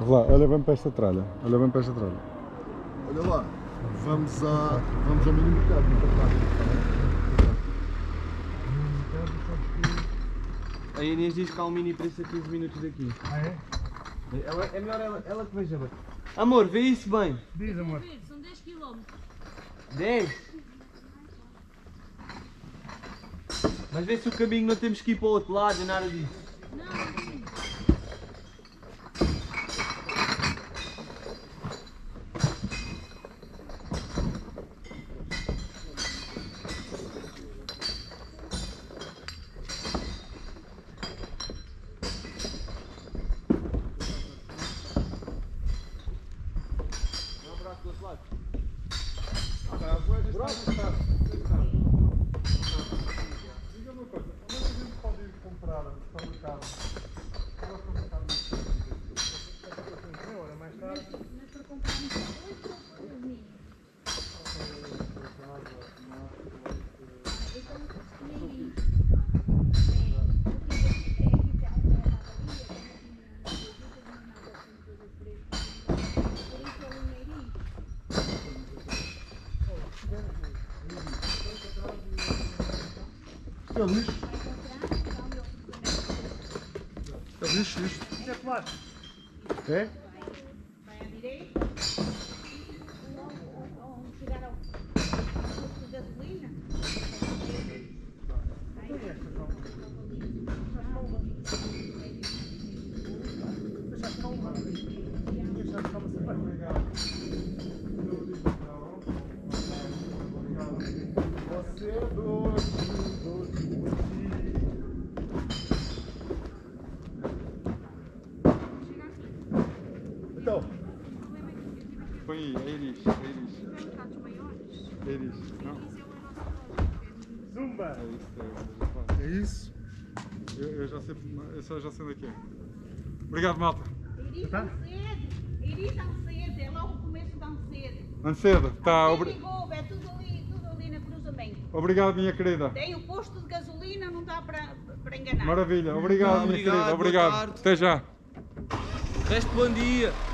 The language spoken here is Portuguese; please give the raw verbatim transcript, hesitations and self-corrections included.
Lá, olha bem para esta tralha. Olha bem para esta tralha. Olha lá, vamos, a, vamos ao mini mercado. A Inês diz que há um mini preço a quinze minutos daqui. Ah, é? Ela, é melhor ela, ela que veja bem. Amor, vê isso bem. Diz, amor. São dez quilómetros. dez? Mas vê se o caminho não temos que ir para o outro lado, nada disso. Não, Diga uma coisa, onde é que a gente pode ir comprar no supermercado? Qual é o supermercado mais caro? Mais tarde. mas para comprar um oito ou mini. Então, mini. É lixo. É lixo isto. Isto é plástico. É? Vai à direita, onde chegar ao posto de gasolina. E estas vão? Deixaste só uma. Deixaste só uma cerveja. Você é doce, doce, então. Põe aí, é Iris, é Iris. É Iris, não? Zumba! É isso, é, é isso? Eu, eu já sei, eu só já sei onde é que é. Obrigado, malta. Iris tão cedo, Iris tão cedo, é logo o começo tão cedo. Ancedo, tá. Tem Obri... Ligou, é tudo ali, tudo ali na cruzamento. Obrigado, minha querida. Tem o posto de gasolina, não dá para, para enganar. Maravilha, obrigado, Tá, minha obrigado, querida. boa Obrigado. tarde. Até já. Resto bom dia.